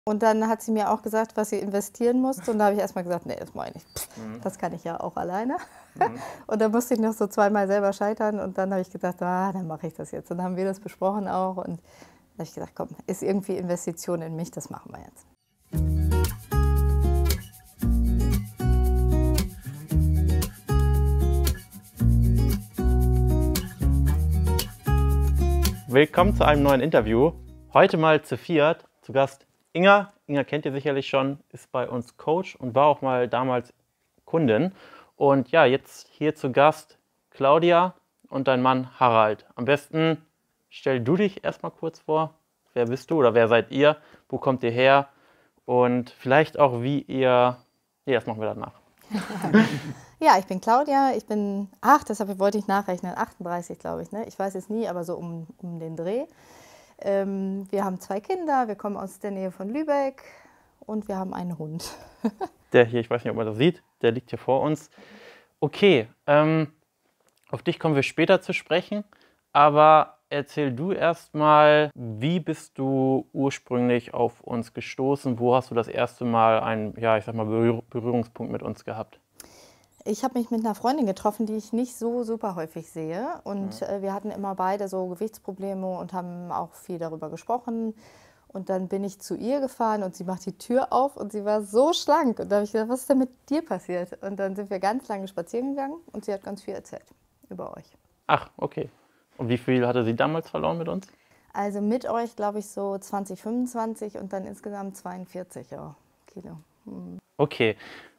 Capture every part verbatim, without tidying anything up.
Und dann hat sie mir auch gesagt, was sie investieren musste. Und da habe ich erst mal gesagt, nee, das mache ich nicht. Mhm. Das kann ich ja auch alleine. Mhm. Und dann musste ich noch so zweimal selber scheitern. Und dann habe ich gedacht, ah, dann mache ich das jetzt. Und dann haben wir das besprochen auch. Und dann habe ich gesagt, komm, ist irgendwie Investition in mich, das machen wir jetzt. Willkommen zu einem neuen Interview. Heute mal zu viert. Zu Gast Inga. Inga kennt ihr sicherlich schon, ist bei uns Coach und war auch mal damals Kundin. Und ja, jetzt hier zu Gast Claudia und dein Mann Harald. Am besten stell du dich erstmal kurz vor. Wer bist du oder wer seid ihr? Wo kommt ihr her? Und vielleicht auch, wie ihr... Nee, das machen wir danach. Ja, ich bin Claudia, ich bin, ach, deshalb wollte ich nachrechnen, achtunddreißig glaube ich, ne? Ich weiß es nie, aber so um, um den Dreh. Ähm, wir haben zwei Kinder, wir kommen aus der Nähe von Lübeck und wir haben einen Hund. Der hier, ich weiß nicht, ob man das sieht, der liegt hier vor uns. Okay, ähm, auf dich kommen wir später zu sprechen, aber erzähl du erstmal, wie bist du ursprünglich auf uns gestoßen? Wo hast du das erste Mal einen, ja, ich sag mal, Berührungspunkt mit uns gehabt? Ich habe mich mit einer Freundin getroffen, die ich nicht so super häufig sehe. Und äh, wir hatten immer beide so Gewichtsprobleme und haben auch viel darüber gesprochen. Und dann bin ich zu ihr gefahren und sie macht die Tür auf und sie war so schlank. Und da habe ich gedacht, was ist denn mit dir passiert? Und dann sind wir ganz lange spazieren gegangen und sie hat ganz viel erzählt über euch. Ach, okay. Und wie viel hatte sie damals verloren mit uns? Also mit euch, glaube ich, so zwanzig, fünfundzwanzig und dann insgesamt zweiundvierzig ja, Kilo. Hm. Okay.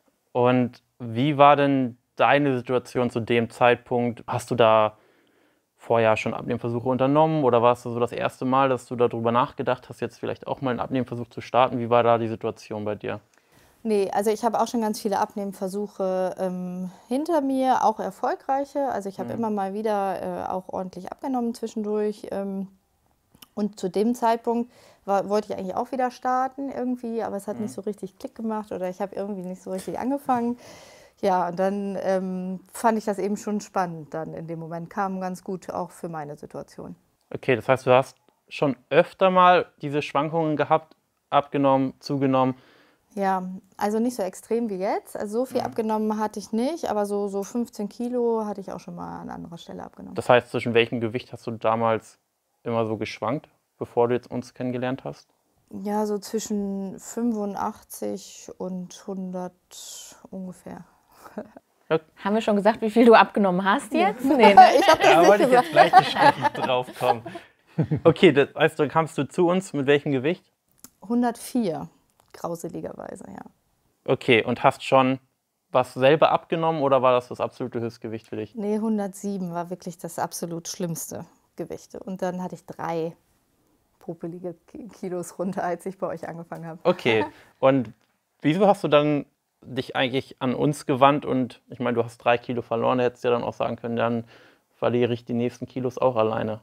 Und wie war denn deine Situation zu dem Zeitpunkt? Hast du da vorher schon Abnehmversuche unternommen oder war es so das erste Mal, dass du darüber nachgedacht hast, jetzt vielleicht auch mal einen Abnehmversuch zu starten? Wie war da die Situation bei dir? Nee, also ich habe auch schon ganz viele Abnehmversuche ähm, hinter mir, auch erfolgreiche. Also ich habe mhm. immer mal wieder äh, auch ordentlich abgenommen zwischendurch. Ähm, und zu dem Zeitpunkt war, wollte ich eigentlich auch wieder starten irgendwie, aber es hat mhm. nicht so richtig Klick gemacht oder ich habe irgendwie nicht so richtig angefangen. Ja, und dann ähm, fand ich das eben schon spannend dann in dem Moment, kam ganz gut auch für meine Situation. Okay, das heißt, du hast schon öfter mal diese Schwankungen gehabt, abgenommen, zugenommen. Ja, also nicht so extrem wie jetzt. Also so viel mhm. abgenommen hatte ich nicht, aber so, so fünfzehn Kilo hatte ich auch schon mal an anderer Stelle abgenommen. Das heißt, zwischen welchem Gewicht hast du damals immer so geschwankt, bevor du jetzt uns kennengelernt hast? Ja, so zwischen fünfundachtzig und hundert ungefähr. Ja. Haben wir schon gesagt, wie viel du abgenommen hast jetzt? Ja. Nee, ne? Ich habe das ja, nicht wollte ich jetzt gleich besprechen drauf kommen. Okay, das heißt, dann kamst du zu uns mit welchem Gewicht? hundertvier, grauseligerweise, ja. Okay, und hast schon was selber abgenommen oder war das das absolute Höchstgewicht für dich? Nee, hundertsieben war wirklich das absolut schlimmste Gewicht. Und dann hatte ich drei popelige Kilos runter, als ich bei euch angefangen habe. Okay, und wieso hast du dann dich eigentlich an uns gewandt und ich meine, du hast drei Kilo verloren, da hättest du ja dann auch sagen können, dann verliere ich die nächsten Kilos auch alleine.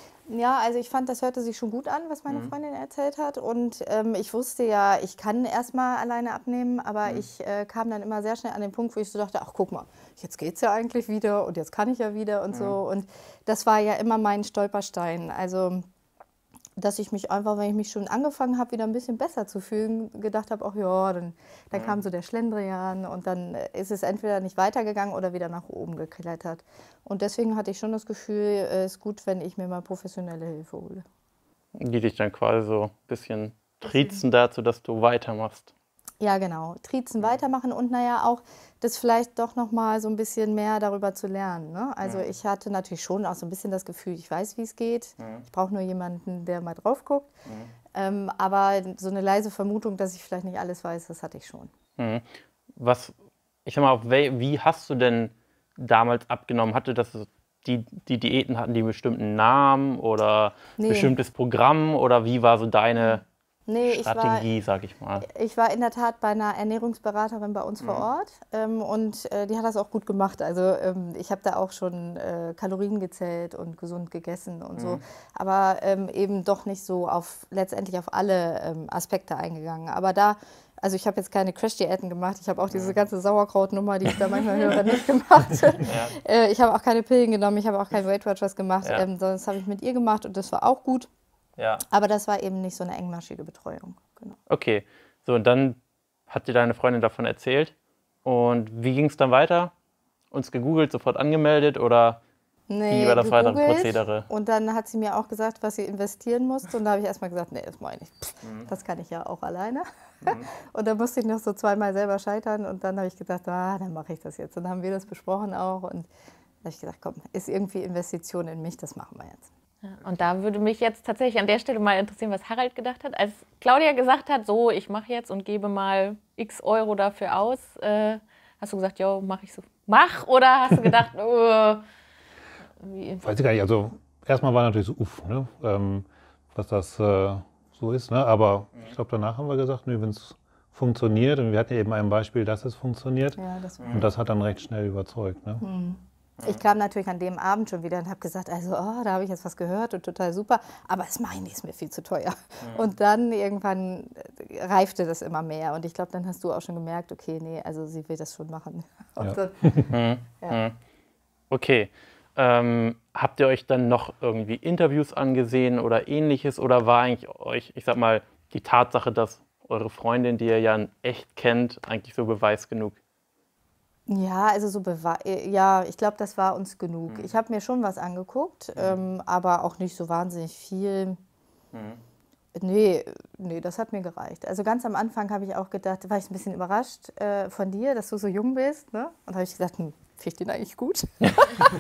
Ja, also ich fand, das hörte sich schon gut an, was meine mhm. Freundin erzählt hat und ähm, ich wusste ja, ich kann erstmal alleine abnehmen, aber mhm. ich äh, kam dann immer sehr schnell an den Punkt, wo ich so dachte, ach guck mal, jetzt geht's ja eigentlich wieder und jetzt kann ich ja wieder und mhm. so und das war ja immer mein Stolperstein, also dass ich mich einfach, wenn ich mich schon angefangen habe, wieder ein bisschen besser zu fühlen, gedacht habe, ach ja, dann, dann kam so der Schlendrian und dann ist es entweder nicht weitergegangen oder wieder nach oben geklettert. Und deswegen hatte ich schon das Gefühl, es ist gut, wenn ich mir mal professionelle Hilfe hole. Die dich dann quasi so ein bisschen triezen dazu, dass du weitermachst. Ja, genau. Triezen weitermachen und naja auch das vielleicht doch noch mal so ein bisschen mehr darüber zu lernen. Ne? Also ja. ich hatte natürlich schon auch so ein bisschen das Gefühl, ich weiß, wie es geht. Ja. Ich brauche nur jemanden, der mal drauf guckt. Ja. Ähm, aber so eine leise Vermutung, dass ich vielleicht nicht alles weiß, das hatte ich schon. Mhm. Was, ich sag mal, wie hast du denn damals abgenommen? Hatte das die, die Diäten, hatten die einen bestimmten Namen oder ein nee. bestimmtes Programm oder wie war so deine Nee, Strategie, ich war, sag ich mal. Ich war in der Tat bei einer Ernährungsberaterin bei uns mhm. vor Ort ähm, und äh, die hat das auch gut gemacht. Also ähm, ich habe da auch schon äh, Kalorien gezählt und gesund gegessen und mhm. so, aber ähm, eben doch nicht so auf letztendlich auf alle ähm, Aspekte eingegangen. Aber da, also ich habe jetzt keine Crash-Diäten gemacht, ich habe auch diese ganze Sauerkrautnummer, die ich da manchmal höre, nicht gemacht. Ja. äh, ich habe auch keine Pillen genommen, ich habe auch kein Weight Watchers gemacht, ja. ähm, sondern das habe ich mit ihr gemacht und das war auch gut. Ja. Aber das war eben nicht so eine engmaschige Betreuung. genau. Okay, so und dann hat dir deine Freundin davon erzählt. Und wie ging es dann weiter? Uns gegoogelt, sofort angemeldet oder Nee, wie war das weitere gegoogelt. Prozedere? Und dann hat sie mir auch gesagt, was sie investieren musste. Und da habe ich erstmal gesagt, nee, das mache ich nicht. Pff, Mhm. das kann ich ja auch alleine. Mhm. Und dann musste ich noch so zweimal selber scheitern. Und dann habe ich gedacht, ah, dann mache ich das jetzt. Und dann haben wir das besprochen auch. Und da habe ich gedacht, komm, ist irgendwie Investition in mich, das machen wir jetzt. Ja, und da würde mich jetzt tatsächlich an der Stelle mal interessieren, was Harald gedacht hat. Als Claudia gesagt hat, so, ich mache jetzt und gebe mal x Euro dafür aus, äh, hast du gesagt, jo, mach ich so. Mach, oder hast du gedacht, oh, wie? Weiß ich gar nicht, also erstmal war natürlich so, uff, ne, ähm, was das äh, so ist, ne? Aber ich glaube, danach haben wir gesagt, nee, wenn es funktioniert, und wir hatten ja eben ein Beispiel, dass es funktioniert, Ja, das und das hat dann recht schnell überzeugt. Ne? Mhm. Ich kam natürlich an dem Abend schon wieder und habe gesagt, also oh, da habe ich jetzt was gehört und total super, aber das mache ich nicht, ist mir viel zu teuer. Mhm. Und dann irgendwann reifte das immer mehr und ich glaube, dann hast du auch schon gemerkt, okay, nee, also sie will das schon machen. Ja. Dann, Mhm. Ja. Okay. Ähm, habt ihr euch dann noch irgendwie Interviews angesehen oder ähnliches oder war eigentlich euch, ich sag mal, die Tatsache, dass eure Freundin, die ihr ja in echt kennt, eigentlich so Beweis genug? Ja, also so Bewe ja, ich glaube, das war uns genug. Mhm. Ich habe mir schon was angeguckt, mhm. ähm, aber auch nicht so wahnsinnig viel. Mhm. Nee, nee, das hat mir gereicht. Also ganz am Anfang habe ich auch gedacht, war ich ein bisschen überrascht äh, von dir, dass du so jung bist. Ne? Und habe ich gedacht, hm, finde ich den eigentlich gut? Und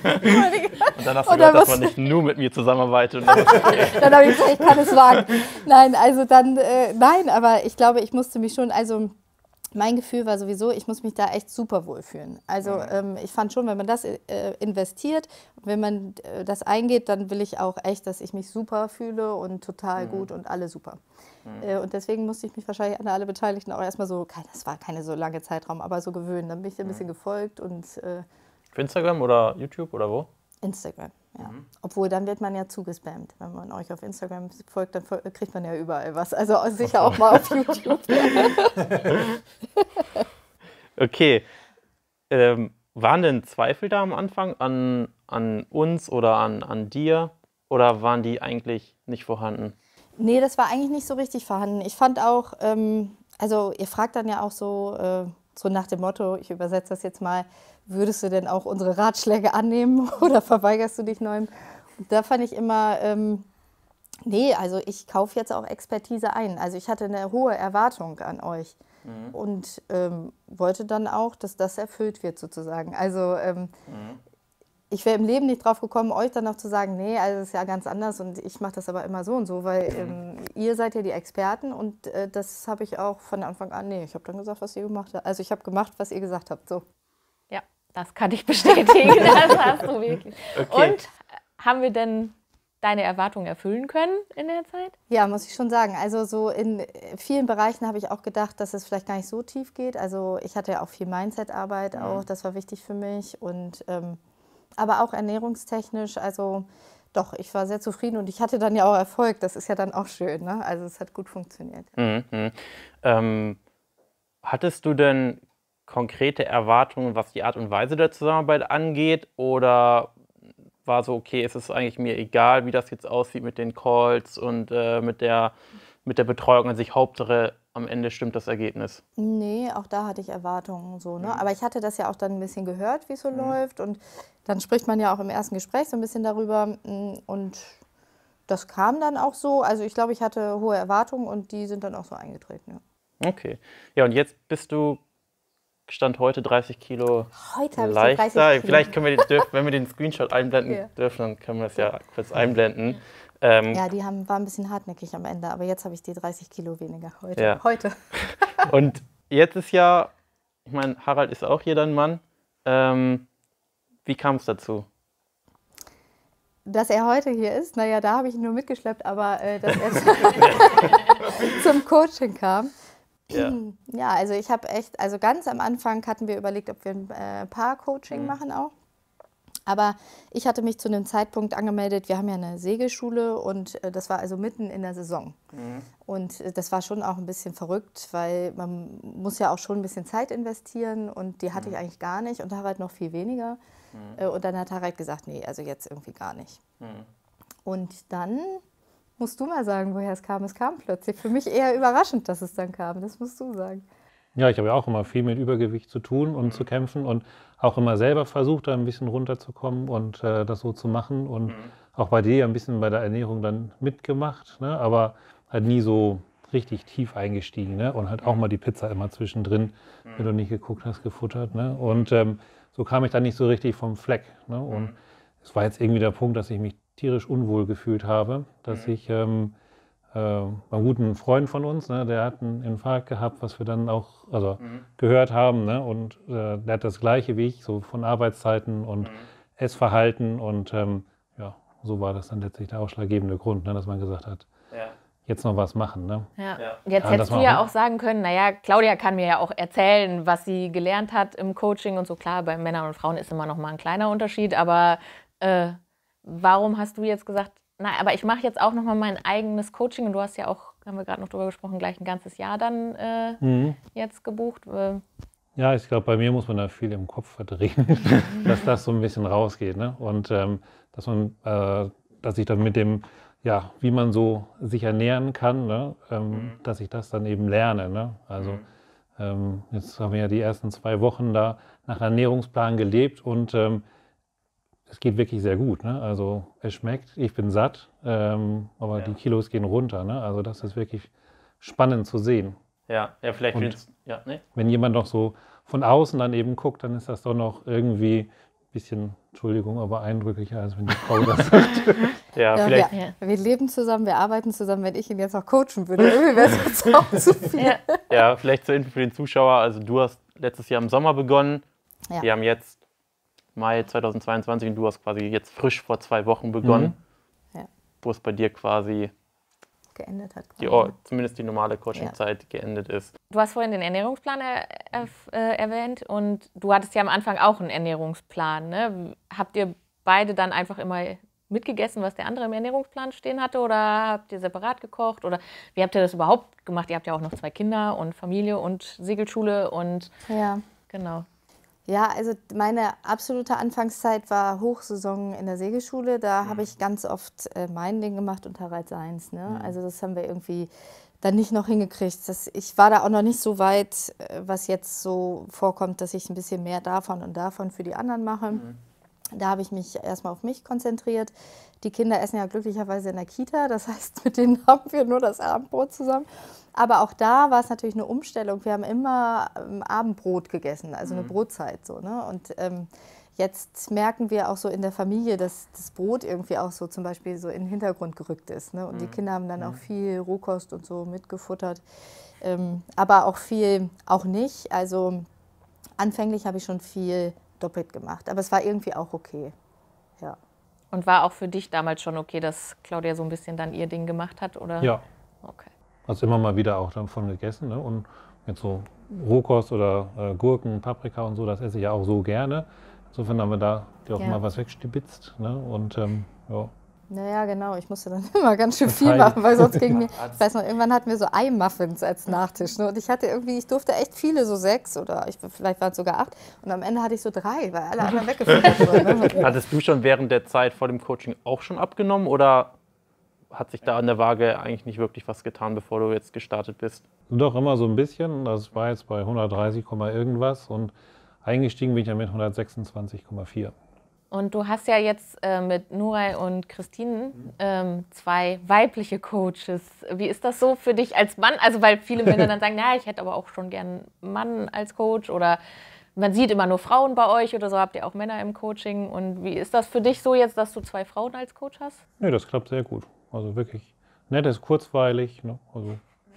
dann hast du gehört, dass man nicht nur mit mir zusammenarbeitet. Dann habe ich gesagt, ich kann es wagen. Nein, also dann, äh, nein, aber ich glaube, ich musste mich schon, also mein Gefühl war sowieso, ich muss mich da echt super wohlfühlen. Also mhm. ähm, ich fand schon, wenn man das äh, investiert, wenn man äh, das eingeht, dann will ich auch echt, dass ich mich super fühle und total mhm. gut und alle super. Mhm. Äh, und deswegen musste ich mich wahrscheinlich an alle Beteiligten auch erstmal so, das war keine so lange Zeitraum, aber so gewöhnen. Dann bin ich ein bisschen gefolgt und... Äh, Für Instagram oder YouTube oder wo? Instagram, ja. Mhm. Obwohl, dann wird man ja zugespammt. Wenn man euch auf Instagram folgt, dann kriegt man ja überall was. Also sicher auch mal auf YouTube. Okay. Ähm, waren denn Zweifel da am Anfang an, an uns oder an, an dir? Oder waren die eigentlich nicht vorhanden? Nee, das war eigentlich nicht so richtig vorhanden. Ich fand auch, ähm, also ihr fragt dann ja auch so, äh, so nach dem Motto, ich übersetze das jetzt mal, würdest du denn auch unsere Ratschläge annehmen oder verweigerst du dich neuem? Und da fand ich immer, ähm, nee, also ich kaufe jetzt auch Expertise ein. Also ich hatte eine hohe Erwartung an euch mhm. und ähm, wollte dann auch, dass das erfüllt wird sozusagen. Also ähm, mhm. ich wäre im Leben nicht drauf gekommen, euch dann noch zu sagen, nee, also das ist ja ganz anders und ich mache das aber immer so und so, weil ähm, ihr seid ja die Experten und äh, das habe ich auch von Anfang an, nee, ich habe dann gesagt, was ihr gemacht habt. Also ich habe gemacht, was ihr gesagt habt, so. Ja, das kann ich bestätigen, das hast du wirklich. Okay. Und haben wir denn deine Erwartungen erfüllen können in der Zeit? Ja, muss ich schon sagen. Also so in vielen Bereichen habe ich auch gedacht, dass es vielleicht gar nicht so tief geht. Also ich hatte ja auch viel Mindset-Arbeit mhm. auch, das war wichtig für mich und ähm, aber auch ernährungstechnisch, also doch, ich war sehr zufrieden und ich hatte dann ja auch Erfolg, das ist ja dann auch schön, ne? Also es hat gut funktioniert. Mhm. Ähm, hattest du denn konkrete Erwartungen, was die Art und Weise der Zusammenarbeit angeht oder war so, okay, es ist eigentlich mir egal, wie das jetzt aussieht mit den Calls und äh, mit der, mit der Betreuung an sich, Hauptsache am Ende stimmt das Ergebnis? Nee, auch da hatte ich Erwartungen so, ne? Mhm. Aber ich hatte das ja auch dann ein bisschen gehört, wie es so mhm. läuft und dann spricht man ja auch im ersten Gespräch so ein bisschen darüber und das kam dann auch so. Also ich glaube, ich hatte hohe Erwartungen und die sind dann auch so eingetreten, ja. Okay. Ja, und jetzt bist du Stand heute dreißig Kilo heute leichter. Ich dreißig Kilo. Vielleicht können wir, den, dürf, wenn wir den Screenshot einblenden ja. dürfen, dann können wir das ja kurz einblenden. Ähm, ja, die haben, waren ein bisschen hartnäckig am Ende, aber jetzt habe ich die dreißig Kilo weniger heute. Ja. heute. Und jetzt ist ja, ich meine, Harald ist auch hier dein Mann. Ähm, wie kam es dazu? Dass er heute hier ist, naja, da habe ich ihn nur mitgeschleppt, aber äh, dass er zum Coaching kam. Ja. ja, also ich habe echt, also ganz am Anfang hatten wir überlegt, ob wir ein äh, Paar-Coaching mhm. machen auch. Aber ich hatte mich zu einem Zeitpunkt angemeldet, wir haben ja eine Segelschule und äh, das war also mitten in der Saison. Mhm. Und äh, das war schon auch ein bisschen verrückt, weil man muss ja auch schon ein bisschen Zeit investieren und die hatte mhm. ich eigentlich gar nicht und Harald noch viel weniger. Mhm. Äh, und dann hat Harald gesagt, nee, also jetzt irgendwie gar nicht. Mhm. Und dann musst du mal sagen, woher es kam. Es kam plötzlich. Für mich eher überraschend, dass es dann kam. Das musst du sagen. Ja, ich habe ja auch immer viel mit Übergewicht zu tun und zu kämpfen und auch immer selber versucht, da ein bisschen runterzukommen und äh, das so zu machen. Und mhm. auch bei dir ein bisschen bei der Ernährung dann mitgemacht, ne? Aber halt nie so richtig tief eingestiegen, ne? Und halt auch mal die Pizza immer zwischendrin, mhm. wenn du nicht geguckt hast, gefuttert. Ne? Und ähm, so kam ich dann nicht so richtig vom Fleck. Ne? Und mhm. es war jetzt irgendwie der Punkt, dass ich mich tierisch unwohl gefühlt habe, dass mhm. ich ähm, äh, einen guten Freund von uns, ne, der hat einen Infarkt gehabt, was wir dann auch also, mhm. gehört haben. Ne? Und äh, der hat das Gleiche wie ich, so von Arbeitszeiten und mhm. Essverhalten. Und ähm, ja, so war das dann letztlich der ausschlaggebende Grund, ne, dass man gesagt hat, ja. jetzt noch was machen. Ne? Ja. Ja. Jetzt ja, hättest du ja auch sagen können, naja, Claudia kann mir ja auch erzählen, was sie gelernt hat im Coaching und so. Klar, bei Männern und Frauen ist immer noch mal ein kleiner Unterschied, aber äh, warum hast du jetzt gesagt, na, aber ich mache jetzt auch noch mal mein eigenes Coaching und du hast ja auch, haben wir gerade noch drüber gesprochen, gleich ein ganzes Jahr dann äh, mhm. jetzt gebucht. Ja, ich glaube, bei mir muss man da viel im Kopf verdrehen, dass das so ein bisschen rausgeht, ne? Und ähm, dass man, äh, dass ich dann mit dem, ja, wie man so sich ernähren kann, ne? ähm, mhm. dass ich das dann eben lerne, ne? Also mhm. ähm, jetzt haben wir ja die ersten zwei Wochen da nach Ernährungsplan gelebt und ähm, es geht wirklich sehr gut, ne? Also es schmeckt, ich bin satt, ähm, aber ja. die Kilos gehen runter, ne? Also das ist wirklich spannend zu sehen. Ja, ja, vielleicht. Und ja, nee. wenn jemand noch so von außen dann eben guckt, dann ist das doch noch irgendwie ein bisschen, Entschuldigung, aber eindrücklicher, als wenn die Frau das sagt. ja, ja, vielleicht. Wir, wir leben zusammen, wir arbeiten zusammen. Wenn ich ihn jetzt noch coachen würde, irgendwie wäre es jetzt auch zu viel. Ja, vielleicht zur Info für den Zuschauer. Also du hast letztes Jahr im Sommer begonnen. Ja. Wir haben jetzt Mai zweitausendzweiundzwanzig und du hast quasi jetzt frisch vor zwei Wochen begonnen, mhm. ja. wo es bei dir quasi geendet hat. Die, oh, zumindest die normale Coaching-Zeit ja. geendet ist. Du hast vorhin den Ernährungsplan er, äh, erwähnt und du hattest ja am Anfang auch einen Ernährungsplan. Ne? Habt ihr beide dann einfach immer mitgegessen, was der andere im Ernährungsplan stehen hatte oder habt ihr separat gekocht? Oder wie habt ihr das überhaupt gemacht? Ihr habt ja auch noch zwei Kinder und Familie und Segelschule und ja. genau. Ja, also meine absolute Anfangszeit war Hochsaison in der Segelschule. Da mhm. habe ich ganz oft äh, mein Ding gemacht und Harald seins. Ne? Mhm. Also das haben wir irgendwie dann nicht noch hingekriegt. Das, ich war da auch noch nicht so weit, äh, was jetzt so vorkommt, dass ich ein bisschen mehr davon und davon für die anderen mache. Mhm. Da habe ich mich erstmal auf mich konzentriert. Die Kinder essen ja glücklicherweise in der Kita. Das heißt, mit denen haben wir nur das Abendbrot zusammen. Aber auch da war es natürlich eine Umstellung. Wir haben immer ähm, Abendbrot gegessen, also eine mhm. Brotzeit. So, ne? Und ähm, jetzt merken wir auch so in der Familie, dass das Brot irgendwie auch so zum Beispiel so in den Hintergrund gerückt ist. Ne? Und mhm. die Kinder haben dann mhm. auch viel Rohkost und so mitgefuttert. Ähm, aber auch viel auch nicht. Also anfänglich habe ich schon viel doppelt gemacht. Aber es war irgendwie auch okay. Ja. Und war auch für dich damals schon okay, dass Claudia so ein bisschen dann ihr Ding gemacht hat? Oder? Ja. Okay. Hast immer mal wieder auch davon gegessen. Ne? Und jetzt so Rohkost oder äh, Gurken, Paprika und so, das esse ich ja auch so gerne. Insofern haben wir da dir auch ja. mal was wegstibitzt. Ne? Und ähm, ja. Naja, genau. Ich musste dann immer ganz schön viel machen, weil sonst ging mir, ich weiß noch, irgendwann hatten wir so Eimuffins als Nachtisch. Ne? Und ich hatte irgendwie, ich durfte echt viele, so sechs oder ich, vielleicht waren es sogar acht. Und am Ende hatte ich so drei, weil alle anderen weggefüttert wurden. Ne? Hattest du schon während der Zeit vor dem Coaching auch schon abgenommen oder hat sich da an der Waage eigentlich nicht wirklich was getan, bevor du jetzt gestartet bist? Doch, immer so ein bisschen. Das war jetzt bei hundertdreißig, irgendwas und eingestiegen bin ich ja mit hundertsechsundzwanzig Komma vier. Und du hast ja jetzt äh, mit Nuray und Christine ähm, zwei weibliche Coaches. Wie ist das so für dich als Mann? Also weil viele Männer dann sagen, na, ich hätte aber auch schon gern einen Mann als Coach oder man sieht immer nur Frauen bei euch oder so, habt ihr auch Männer im Coaching. Und wie ist das für dich so jetzt, dass du zwei Frauen als Coach hast? Nee, das klappt sehr gut. Also wirklich nett, ist kurzweilig. Ne? Also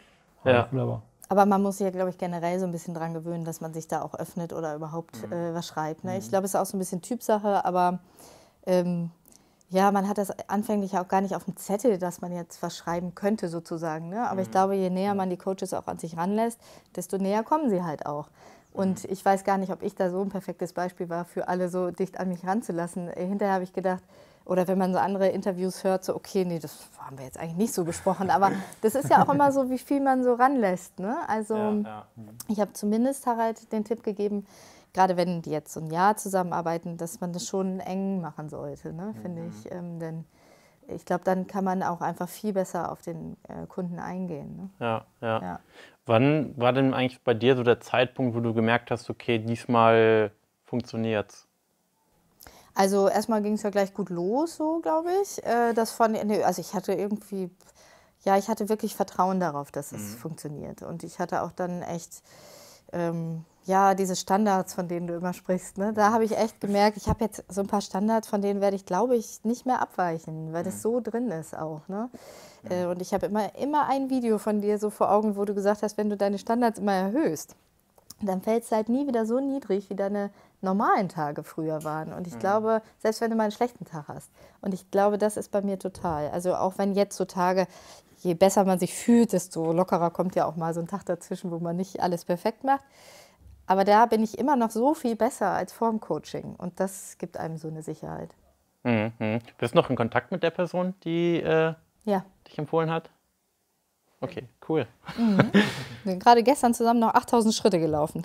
ja. wunderbar. Aber man muss sich ja, glaube ich, generell so ein bisschen dran gewöhnen, dass man sich da auch öffnet oder überhaupt mhm. äh, was schreibt. Ne? Ich glaube, es ist auch so ein bisschen Typsache, aber ähm, ja, man hat das anfänglich auch gar nicht auf dem Zettel, dass man jetzt was schreiben könnte sozusagen. Ne? Aber mhm. ich glaube, je näher man die Coaches auch an sich ranlässt, desto näher kommen sie halt auch. Und ich weiß gar nicht, ob ich da so ein perfektes Beispiel war, für alle so dicht an mich ranzulassen. Hinterher habe ich gedacht, oder wenn man so andere Interviews hört, so okay, nee, das haben wir jetzt eigentlich nicht so besprochen. Aber das ist ja auch immer so, wie viel man so ranlässt. Ne? Also ja, ja. ich habe zumindest Harald den Tipp gegeben, gerade wenn die jetzt so ein Jahr zusammenarbeiten, dass man das schon eng machen sollte, ne? Finde mhm. ich. Ähm, denn ich glaube, dann kann man auch einfach viel besser auf den äh, Kunden eingehen. Ne? Ja, ja, Ja. Wann war denn eigentlich bei dir so der Zeitpunkt, wo du gemerkt hast, okay, diesmal funktioniert's? Also erstmal ging es ja gleich gut los, so glaube ich. Äh, das von, nee, also ich hatte irgendwie, ja, ich hatte wirklich Vertrauen darauf, dass es funktioniert. Und ich hatte auch dann echt, ähm, ja, diese Standards, von denen du immer sprichst, ne? Da habe ich echt gemerkt, ich habe jetzt so ein paar Standards, von denen werde ich, glaube ich, nicht mehr abweichen, weil das so drin ist auch. Ne? Äh, und ich habe immer, immer ein Video von dir so vor Augen, wo du gesagt hast, wenn du deine Standards immer erhöhst, dann fällt es halt nie wieder so niedrig, wie deine normalen Tage früher waren. Und ich glaube, selbst wenn du mal einen schlechten Tag hast. Und ich glaube, das ist bei mir total. Also auch wenn jetzt so Tage, je besser man sich fühlt, desto lockerer kommt ja auch mal so ein Tag dazwischen, wo man nicht alles perfekt macht. Aber da bin ich immer noch so viel besser als vor dem Coaching. Und das gibt einem so eine Sicherheit. Mhm. Bist du noch in Kontakt mit der Person, die äh, Ja. dich empfohlen hat? Okay, cool. Wir sind gerade gestern zusammen noch achttausend Schritte gelaufen.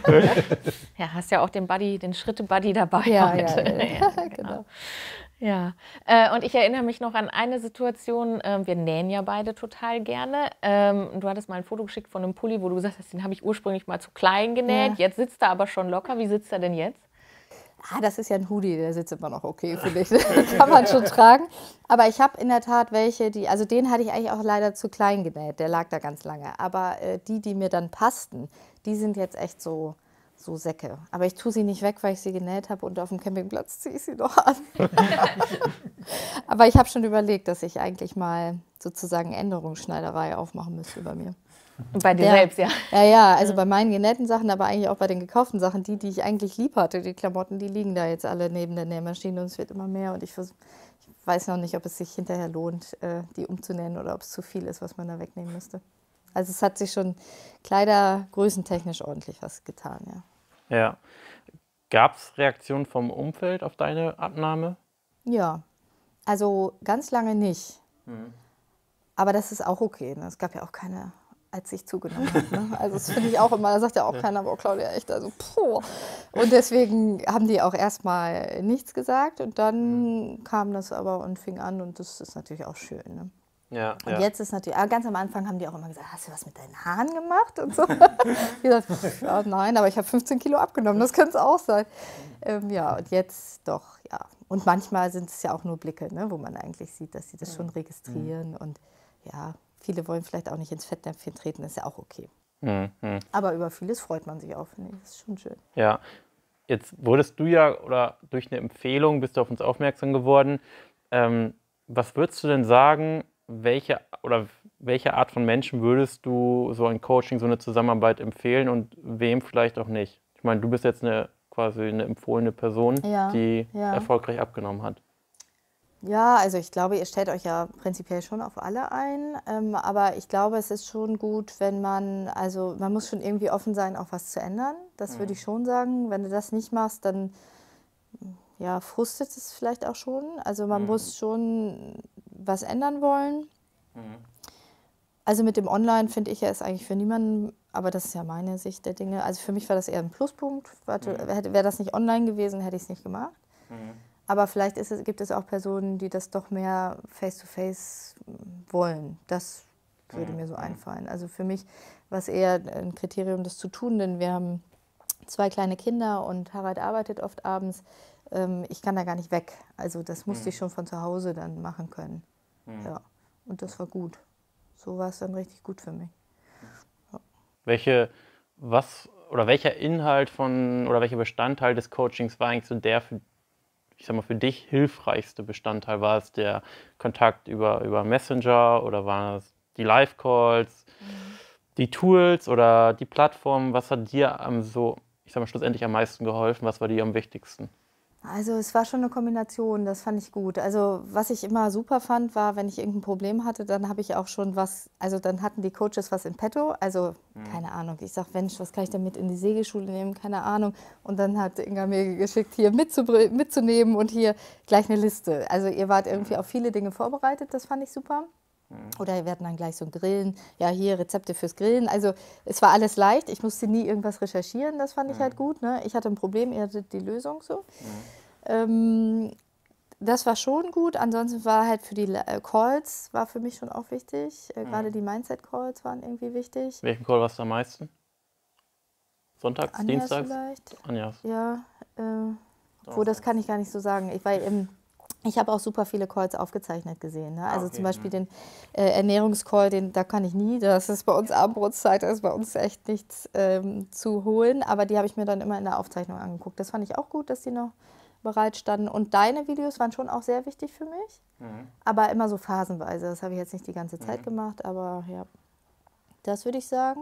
Ja, hast ja auch den Buddy, den Schritte-Buddy dabei. Ja, ja, heute. ja, Ja, genau. Ja, äh, und ich erinnere mich noch an eine Situation, äh, wir nähen ja beide total gerne. Ähm, du hattest mal ein Foto geschickt von einem Pulli, wo du gesagt hast, den habe ich ursprünglich mal zu klein genäht. Ja. Jetzt sitzt er aber schon locker. Wie sitzt er denn jetzt? Ah, das ist ja ein Hoodie, der sitzt immer noch okay, finde ich. Den kann man schon tragen. Aber ich habe in der Tat welche, die, also den hatte ich eigentlich auch leider zu klein genäht, der lag da ganz lange. Aber äh, die, die mir dann passten, die sind jetzt echt so, so Säcke. Aber ich tue sie nicht weg, weil ich sie genäht habe und auf dem Campingplatz ziehe ich sie noch an. Aber ich habe schon überlegt, dass ich eigentlich mal sozusagen Änderungsschneiderei aufmachen müsste bei mir. Bei dir Ja. selbst, ja. Ja, ja, also bei meinen genähten Sachen, aber eigentlich auch bei den gekauften Sachen, die, die ich eigentlich lieb hatte, die Klamotten, die liegen da jetzt alle neben der Nähmaschine und es wird immer mehr und ich, vers- ich weiß noch nicht, ob es sich hinterher lohnt, äh, die umzunähen oder ob es zu viel ist, was man da wegnehmen müsste. Also es hat sich schon kleidergrößentechnisch ordentlich was getan, ja. Ja. Gab es Reaktionen vom Umfeld auf deine Abnahme? Ja, also ganz lange nicht. Aber das ist auch okay. Ne? Es gab ja auch keine, als ich zugenommen habe. Ne? Also das finde ich auch immer, da sagt ja auch keiner, aber Claudia, echt, also puh. Und deswegen haben die auch erstmal nichts gesagt und dann kam das aber und fing an und das ist natürlich auch schön. Ne? Ja, Und ja. jetzt ist natürlich, ah, ganz am Anfang haben die auch immer gesagt, hast du was mit deinen Haaren gemacht und so. Ich gesagt, pff, ja, nein, aber ich habe fünfzehn Kilo abgenommen, das könnte es auch sein. Ähm, ja, und jetzt doch, ja. Und manchmal sind es ja auch nur Blicke, ne, wo man eigentlich sieht, dass sie das schon registrieren. Und ja, viele wollen vielleicht auch nicht ins Fettnäpfchen treten, ist ja auch okay. Mhm. Mhm. Aber über vieles freut man sich auch, finde ich. Das ist schon schön. Ja. Jetzt wurdest du ja, oder durch eine Empfehlung bist du auf uns aufmerksam geworden. Ähm, was würdest du denn sagen, welche oder welche Art von Menschen würdest du so ein Coaching, so eine Zusammenarbeit empfehlen und wem vielleicht auch nicht? Ich meine, du bist jetzt eine quasi eine empfohlene Person, Ja, die ja. erfolgreich abgenommen hat. Ja, also ich glaube, ihr stellt euch ja prinzipiell schon auf alle ein, ähm, aber ich glaube, es ist schon gut, wenn man, also man muss schon irgendwie offen sein, auch was zu ändern. Das würde ich schon sagen. Wenn du das nicht machst, dann ja, frustet es vielleicht auch schon. Also man muss schon was ändern wollen. Also mit dem Online finde ich ja, ist eigentlich für niemanden, aber das ist ja meine Sicht der Dinge. Also für mich war das eher ein Pluspunkt. Wäre das nicht online gewesen, hätte ich es nicht gemacht. Aber vielleicht ist es, gibt es auch Personen, die das doch mehr face-to-face wollen. Das würde mir so einfallen. Also für mich war es eher ein Kriterium, das zu tun, denn wir haben zwei kleine Kinder und Harald arbeitet oft abends. Ähm, ich kann da gar nicht weg. Also das musste ich schon von zu Hause dann machen können. Ja. Und das war gut. So war es dann richtig gut für mich. Welche, was oder welcher Inhalt von oder welcher Bestandteil des Coachings war eigentlich so der für, ich sag mal, für dich hilfreichste Bestandteil? War es der Kontakt über, über Messenger oder waren es die Live-Calls, die Tools oder die Plattform? Was hat dir am so, ich sag mal, schlussendlich am meisten geholfen? Was war dir am wichtigsten? Also es war schon eine Kombination, das fand ich gut. Also was ich immer super fand, war, wenn ich irgendein Problem hatte, dann habe ich auch schon was, also dann hatten die Coaches was in petto. Also keine Ahnung, ich sag, Mensch, was kann ich denn mit in die Segelschule nehmen? Keine Ahnung. Und dann hat Inga mir geschickt, hier mitzubr- mitzunehmen und hier gleich eine Liste. Also ihr wart irgendwie auf viele Dinge vorbereitet, das fand ich super. Oder wir hatten dann gleich so ein Grillen, ja hier Rezepte fürs Grillen. Also es war alles leicht, ich musste nie irgendwas recherchieren, das fand ich halt gut. Ne? Ich hatte ein Problem, ihr hattet die Lösung so. Ähm, das war schon gut. Ansonsten war halt für die Le- äh, Calls, war für mich schon auch wichtig. Äh, Gerade die Mindset-Calls waren irgendwie wichtig. Welchen Call warst du am meisten? Sonntags, Anjas Dienstags? vielleicht. Anjas. Ja, äh, obwohl, das kann ich gar nicht so sagen. Ich, weil, ähm, ich habe auch super viele Calls aufgezeichnet gesehen. Ne? Also okay, zum Beispiel mhm. den äh, Ernährungscall, den, da kann ich nie. Das ist bei uns Abendbrotzeit, da ist bei uns echt nichts ähm, zu holen. Aber die habe ich mir dann immer in der Aufzeichnung angeguckt. Das fand ich auch gut, dass die noch bereit standen. Und deine Videos waren schon auch sehr wichtig für mich. Mhm. Aber immer so phasenweise. Das habe ich jetzt nicht die ganze Zeit Mhm. gemacht. Aber ja, das würde ich sagen.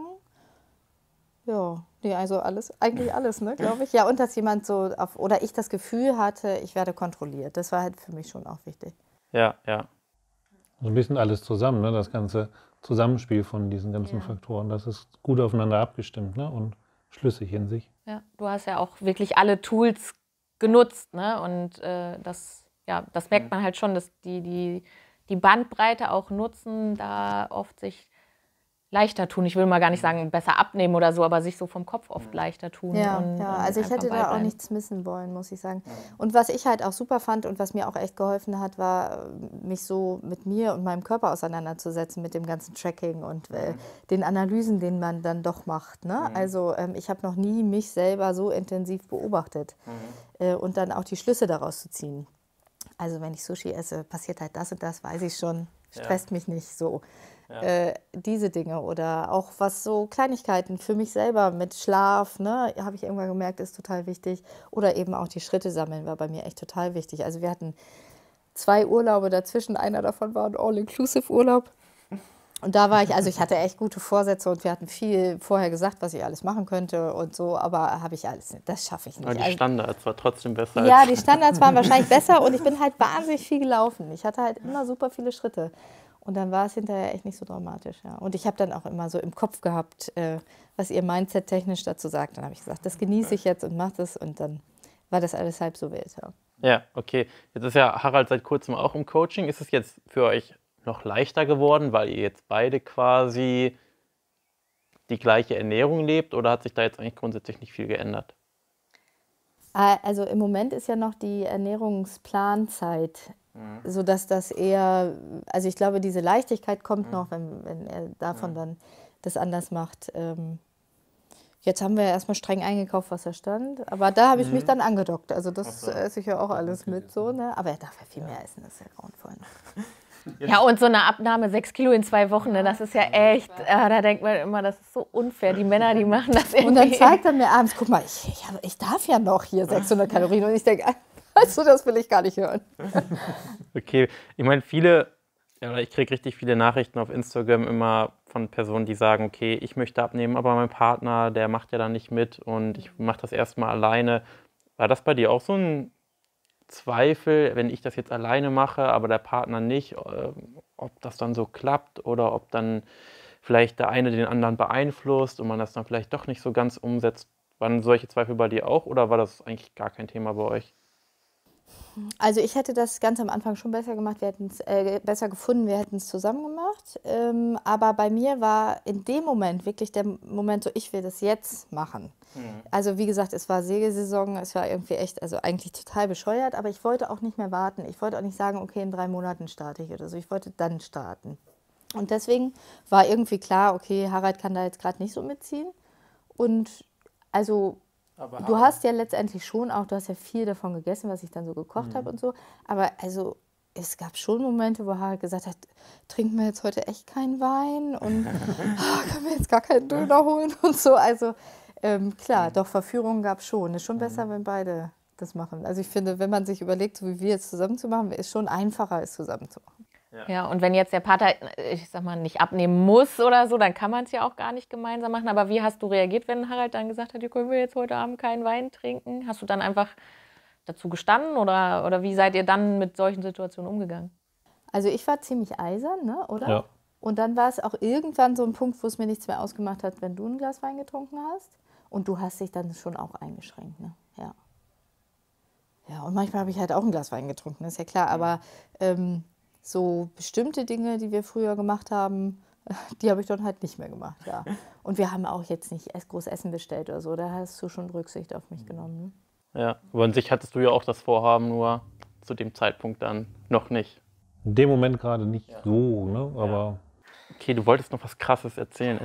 Ja, nee, also alles, eigentlich alles, ne, glaube ich. Ja, und dass jemand so auf, oder ich das Gefühl hatte, ich werde kontrolliert. Das war halt für mich schon auch wichtig. Ja, ja. So ein bisschen alles zusammen, ne? Das ganze Zusammenspiel von diesen ganzen Ja. Faktoren. Das ist gut aufeinander abgestimmt, ne? Und schlüssig in sich. Ja, du hast ja auch wirklich alle Tools genutzt, ne? Und äh, das, ja, das merkt man halt schon, dass die, die, die Bandbreite auch nutzen, da oft sich leichter tun. Ich will mal gar nicht sagen, besser abnehmen oder so, aber sich so vom Kopf oft leichter tun. Ja, und, ja, ähm, also ich einfach hätte da auch beibleiben. nichts missen wollen, muss ich sagen. Und was ich halt auch super fand und was mir auch echt geholfen hat, war, mich so mit mir und meinem Körper auseinanderzusetzen, mit dem ganzen Tracking und äh, den Analysen, den man dann doch macht. Ne? Also ähm, ich habe noch nie mich selber so intensiv beobachtet äh, und dann auch die Schlüsse daraus zu ziehen. Also wenn ich Sushi esse, passiert halt das und das, weiß ich schon, stresst mich nicht so. Ja. Äh, diese Dinge oder auch was so Kleinigkeiten für mich selber mit Schlaf, ne, habe ich irgendwann gemerkt, ist total wichtig. Oder eben auch die Schritte sammeln war bei mir echt total wichtig. Also wir hatten zwei Urlaube dazwischen, einer davon war ein All-Inclusive-Urlaub. Und da war ich, also ich hatte echt gute Vorsätze und wir hatten viel vorher gesagt, was ich alles machen könnte und so, aber habe ich alles nicht, das schaffe ich nicht. Aber die Also, Standards war trotzdem besser ja, als... die Standards waren wahrscheinlich besser und ich bin halt wahnsinnig viel gelaufen. Ich hatte halt immer super viele Schritte. Und dann war es hinterher echt nicht so dramatisch. Ja. Und ich habe dann auch immer so im Kopf gehabt, äh, was ihr Mindset technisch dazu sagt. Dann habe ich gesagt, das genieße ich jetzt und mache das. Und dann war das alles halb so wild. Ja. Ja, okay. Jetzt ist ja Harald seit kurzem auch im Coaching. Ist es jetzt für euch noch leichter geworden, weil ihr jetzt beide quasi die gleiche Ernährung lebt, oder hat sich da jetzt eigentlich grundsätzlich nicht viel geändert? Also im Moment ist ja noch die Ernährungsplanzeit, mhm. sodass das eher, also ich glaube, diese Leichtigkeit kommt mhm. noch, wenn, wenn er davon mhm. dann das anders macht. Ähm, jetzt haben wir ja erstmal streng eingekauft, was da stand, aber da habe ich mhm. mich dann angedockt. Also das so. esse ich ja auch alles mit so, ne? Aber er darf ja viel mehr essen, das ist ja grauenvoll. Ja, und so eine Abnahme, sechs Kilo in zwei Wochen, ne, das ist ja echt, äh, da denkt man immer, das ist so unfair. Die Männer, die machen das irgendwie. Und dann zeigt er mir abends, guck mal, ich, ich, hab, ich darf ja noch hier sechshundert Kalorien. Und ich denke, weißt du, das will ich gar nicht hören. Okay, ich meine, viele, ja, ich kriege richtig viele Nachrichten auf Instagram immer von Personen, die sagen, okay, ich möchte abnehmen, aber mein Partner, der macht ja dann nicht mit und ich mache das erstmal alleine. War das bei dir auch so ein Zweifel, wenn ich das jetzt alleine mache, aber der Partner nicht, ob das dann so klappt oder ob dann vielleicht der eine den anderen beeinflusst und man das dann vielleicht doch nicht so ganz umsetzt? Waren solche Zweifel bei dir auch oder war das eigentlich gar kein Thema bei euch? Also ich hätte das ganz am Anfang schon besser gemacht, wir hätten es äh, besser gefunden, wir hätten es zusammen gemacht. Ähm, aber bei mir war in dem Moment wirklich der Moment so, ich will das jetzt machen. Mhm. Also wie gesagt, es war Segelsaison, es war irgendwie echt, also eigentlich total bescheuert, aber ich wollte auch nicht mehr warten. Ich wollte auch nicht sagen, okay, in drei Monaten starte ich oder so. Ich wollte dann starten. Und deswegen war irgendwie klar, okay, Harald kann da jetzt gerade nicht so mitziehen. Und also... Aber du hast ja letztendlich schon auch, du hast ja viel davon gegessen, was ich dann so gekocht mhm. habe und so. Aber also es gab schon Momente, wo Harald gesagt hat, trinken wir jetzt heute echt keinen Wein und oh, können wir jetzt gar keinen Döner holen und so. Also ähm, klar, mhm. doch Verführungen gab es schon. Ist schon besser, mhm. wenn beide das machen. Also ich finde, wenn man sich überlegt, so wie wir jetzt zusammen zu machen, ist schon einfacher, es zusammen zu machen. Ja. ja, und wenn jetzt der Partner, ich sag mal, nicht abnehmen muss oder so, dann kann man es ja auch gar nicht gemeinsam machen. Aber wie hast du reagiert, wenn Harald dann gesagt hat, ihr können wir jetzt heute Abend keinen Wein trinken? Hast du dann einfach dazu gestanden oder, oder wie seid ihr dann mit solchen Situationen umgegangen? Also ich war ziemlich eisern, ne, oder? Ja. Und dann war es auch irgendwann so ein Punkt, wo es mir nichts mehr ausgemacht hat, wenn du ein Glas Wein getrunken hast. Und du hast dich dann schon auch eingeschränkt, ne? Ja. Ja, und manchmal habe ich halt auch ein Glas Wein getrunken, ist ja klar. Aber ähm, so bestimmte Dinge, die wir früher gemacht haben, die habe ich dann halt nicht mehr gemacht, ja. Und wir haben auch jetzt nicht groß Essen bestellt oder so, da hast du schon Rücksicht auf mich genommen. Ne? Ja, aber an sich hattest du ja auch das Vorhaben, nur zu dem Zeitpunkt dann noch nicht? In dem Moment gerade nicht ja. so, ne? Aber... Okay, du wolltest noch was Krasses erzählen.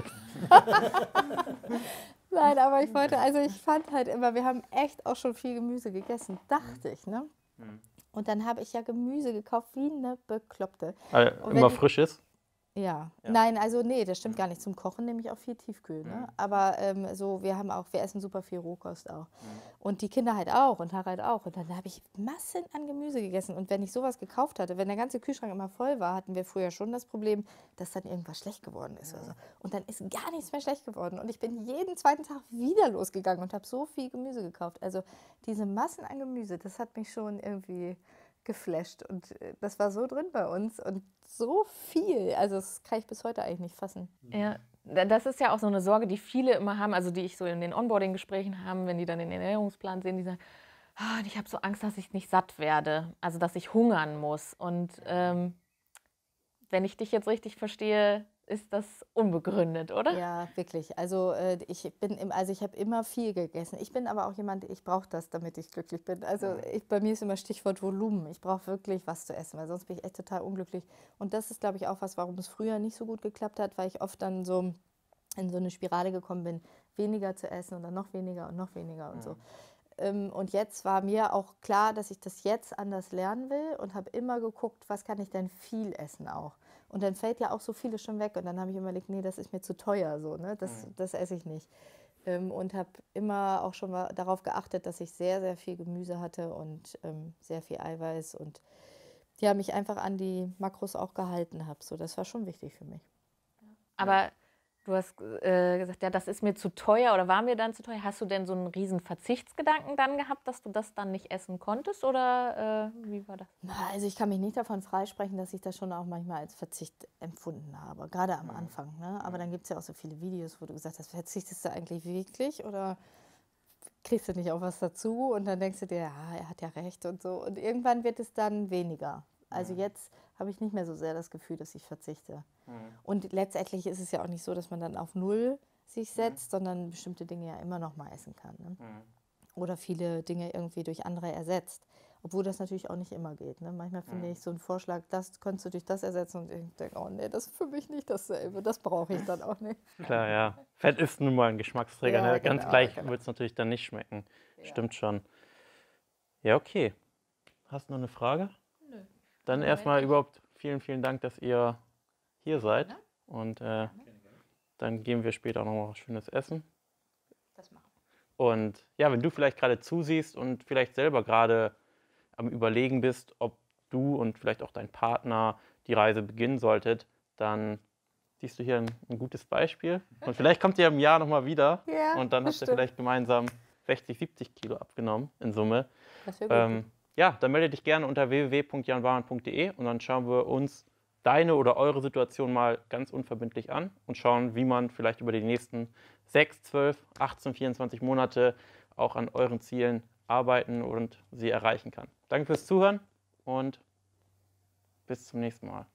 Nein, aber ich wollte, also ich fand halt immer, wir haben echt auch schon viel Gemüse gegessen, dachte ich, ne? Mhm. Und dann habe ich ja Gemüse gekauft wie eine Bekloppte. Also immer frisches? Ja. ja, nein, also nee, das stimmt gar nicht. Zum Kochen nehme ich auch viel Tiefkühl, ne? Mhm. Aber ähm, so, wir haben auch, wir essen super viel Rohkost auch. Mhm. Und die Kinder halt auch und Harald auch. Und dann habe ich Massen an Gemüse gegessen. Und wenn ich sowas gekauft hatte, wenn der ganze Kühlschrank immer voll war, hatten wir früher schon das Problem, dass dann irgendwas schlecht geworden ist. Ja. Oder so. Und dann ist gar nichts mehr schlecht geworden. Und ich bin jeden zweiten Tag wieder losgegangen und habe so viel Gemüse gekauft. Also diese Massen an Gemüse, das hat mich schon irgendwie geflasht. Und das war so drin bei uns und so viel. Also das kann ich bis heute eigentlich nicht fassen. Ja, das ist ja auch so eine Sorge, die viele immer haben, also die ich so in den Onboarding-Gesprächen haben, wenn die dann den Ernährungsplan sehen, die sagen, oh, ich habe so Angst, dass ich nicht satt werde, also dass ich hungern muss. Und ähm, wenn ich dich jetzt richtig verstehe, ist das unbegründet, oder? Ja, wirklich. Also äh, ich bin im, also ich habe immer viel gegessen. Ich bin aber auch jemand, ich brauche das, damit ich glücklich bin. Also ich, bei mir ist immer Stichwort Volumen. Ich brauche wirklich was zu essen, weil sonst bin ich echt total unglücklich. Und das ist, glaube ich, auch was, warum es früher nicht so gut geklappt hat, weil ich oft dann so in so eine Spirale gekommen bin, weniger zu essen und dann noch weniger und noch weniger und so. Und jetzt war mir auch klar, dass ich das jetzt anders lernen will und habe immer geguckt, was kann ich denn viel essen auch. Und dann fällt ja auch so vieles schon weg. Und dann habe ich überlegt, nee, das ist mir zu teuer, so, ne? das, das esse ich nicht. Und habe immer auch schon mal darauf geachtet, dass ich sehr, sehr viel Gemüse hatte und ähm, sehr viel Eiweiß. Und ja, mich einfach an die Makros auch gehalten habe. So, das war schon wichtig für mich. Aber du hast äh, gesagt, ja, das ist mir zu teuer oder war mir dann zu teuer. Hast du denn so einen riesen Verzichtsgedanken dann gehabt, dass du das dann nicht essen konntest oder äh, wie war das? Also ich kann mich nicht davon freisprechen, dass ich das schon auch manchmal als Verzicht empfunden habe, gerade am Anfang. Ne? Aber dann gibt es ja auch so viele Videos, wo du gesagt hast, verzichtest du eigentlich wirklich oder kriegst du nicht auch was dazu? Und dann denkst du dir, ja, er hat ja recht und so. Und irgendwann wird es dann weniger. Also jetzt habe ich nicht mehr so sehr das Gefühl, dass ich verzichte. Mhm. Und letztendlich ist es ja auch nicht so, dass man dann auf Null sich setzt, mhm. sondern bestimmte Dinge ja immer noch mal essen kann. Ne? Mhm. Oder viele Dinge irgendwie durch andere ersetzt. Obwohl das natürlich auch nicht immer geht. Ne? Manchmal mhm. finde ich so einen Vorschlag, das könntest du durch das ersetzen und ich denke, oh nee, das ist für mich nicht dasselbe. Das brauche ich dann auch nicht. Klar, ja. Fett ist nun mal ein Geschmacksträger. Ja, ne? Ganz genau, gleich genau. wird es natürlich dann nicht schmecken. Ja. Stimmt schon. Ja, okay. Hast du noch eine Frage? Dann erstmal überhaupt vielen, vielen Dank, dass ihr hier seid. Ja. Und äh, dann geben wir später auch noch mal was schönes Essen. Das machen wir. Und ja, wenn du vielleicht gerade zusiehst und vielleicht selber gerade am Überlegen bist, ob du und vielleicht auch dein Partner die Reise beginnen solltet, dann siehst du hier ein, ein gutes Beispiel. Und vielleicht kommt ihr im Jahr noch mal wieder ja, und dann habt ihr vielleicht gemeinsam sechzig, siebzig Kilo abgenommen in Summe. Das wäre gut. Ähm, Ja, dann melde dich gerne unter w w w punkt jan wahren punkt d e und dann schauen wir uns deine oder eure Situation mal ganz unverbindlich an und schauen, wie man vielleicht über die nächsten sechs, zwölf, achtzehn, vierundzwanzig Monate auch an euren Zielen arbeiten und sie erreichen kann. Danke fürs Zuhören und bis zum nächsten Mal.